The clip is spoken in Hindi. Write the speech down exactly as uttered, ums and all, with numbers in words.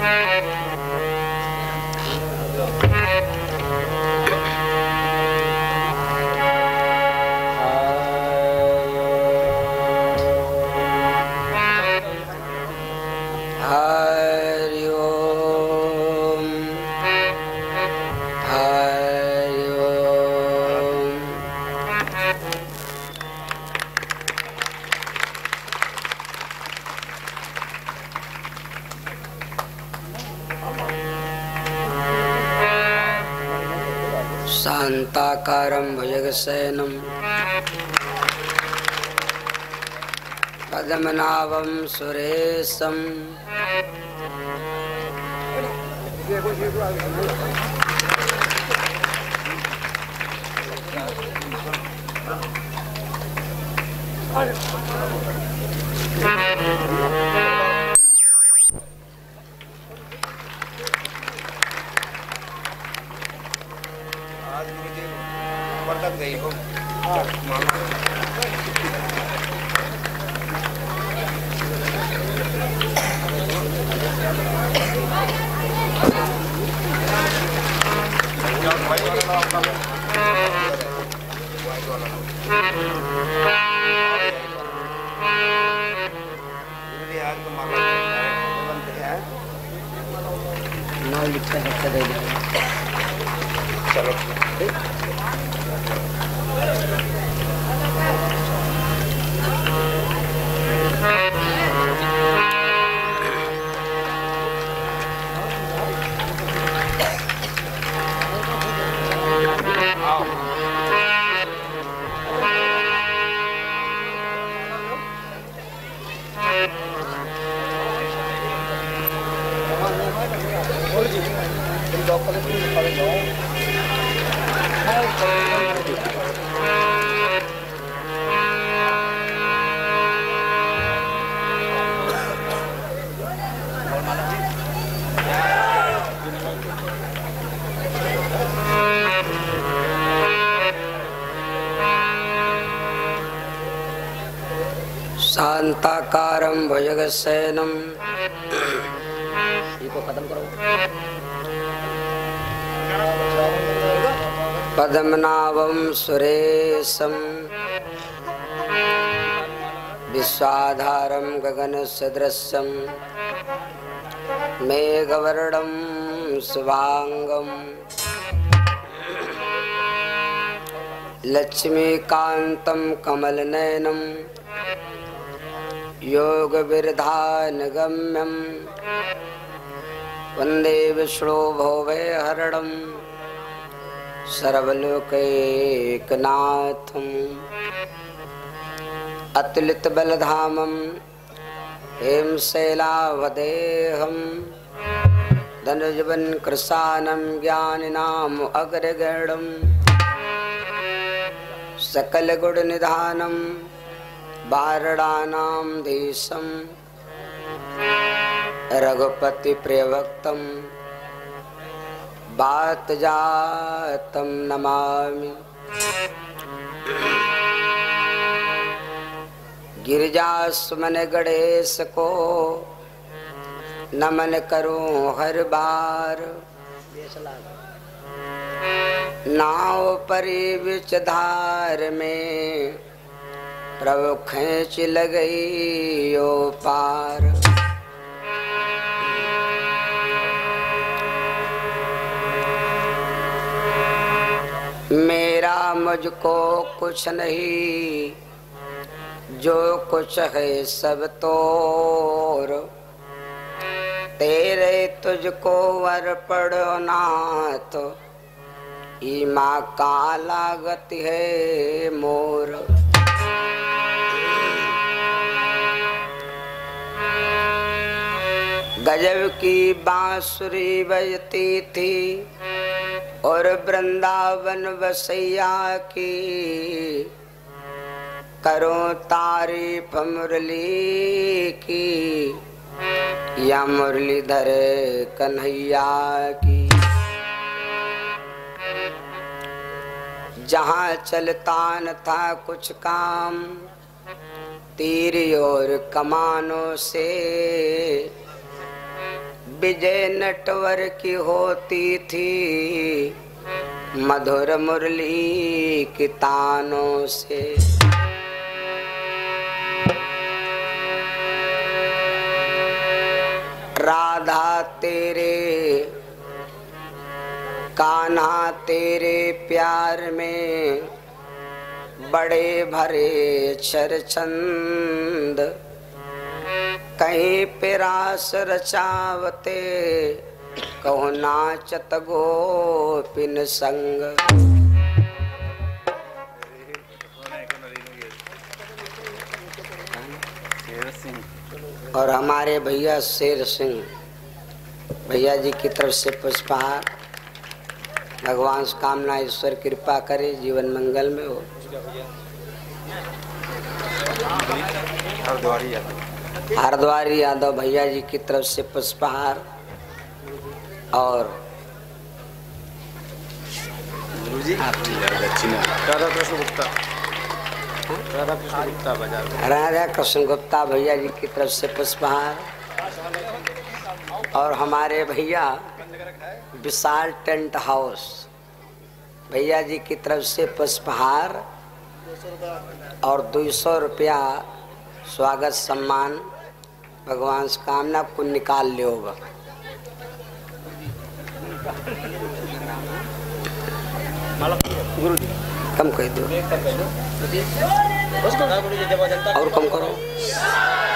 शान्ताकारं भुजगशयनं पद्मनाभं सुरेशं नाम लिखता है चले चलो शान्ताकारं भुजगशयनं इसको खत्म करो पद्मनाभं सुरेशं विश्वाधारं गगनसदृशं मेघवर्णं शुभांगं लक्ष्मीकान्तं कमलनयनं योगविरधानगम्यं वन्दे विष्णु भवभयहरणं सर्वलोकैकनाथम् अतुलितबलधामं हेमशैलावदेहं धनुजवनकृशानं ज्ञानिनाम् अग्रगण्यं सकलगुणनिधानं वारणानां धीशं रघुपतिप्रियभक्तं वातजातं नमामि। गिरिजासुमन गणेश को नमन करूं हर बार, नाव परी बिच धार में प्रभु खींच लगई ओ पार। मेरा मुझको कुछ नहीं, जो कुछ है सब तोर, तेरे तुझको अर्पण नाथ, ईमा का लागत है मोर। गजब की बांसुरी बजती थी और वृंदावन वसैया की, करो तारीफ मुरली की, या मुरलीधर कन्हैया की। जहाँ चलता न था कुछ काम, तीर और कमानों से विजय नटवर की होती थी मधुर मुरली की तानों से। राधा तेरे कान्हा तेरे प्यार में बड़े भरे चरचंद, कहीं पे रास रचावते कहो नाचत गोपिन संग। और हमारे भैया शेर सिंह भैया जी की तरफ से पुष्पहार। भगवान से कामना ईश्वर कृपा करे जीवन मंगल में हो। हरद्वारी यादव भैया जी की तरफ से पुष्पहार। और राधा कृष्ण गुप्ता राधा कृष्ण गुप्ता बाजार राधा कृष्ण गुप्ता भैया जी की तरफ से पुष्पहार। और हमारे भैया विशाल टेंट हाउस भैया जी की तरफ से पुष्पहार और दो सौ रुपया स्वागत सम्मान। भगवान से कामना को निकाल ले होगा। गुरु जी कम कह दो और कम करो।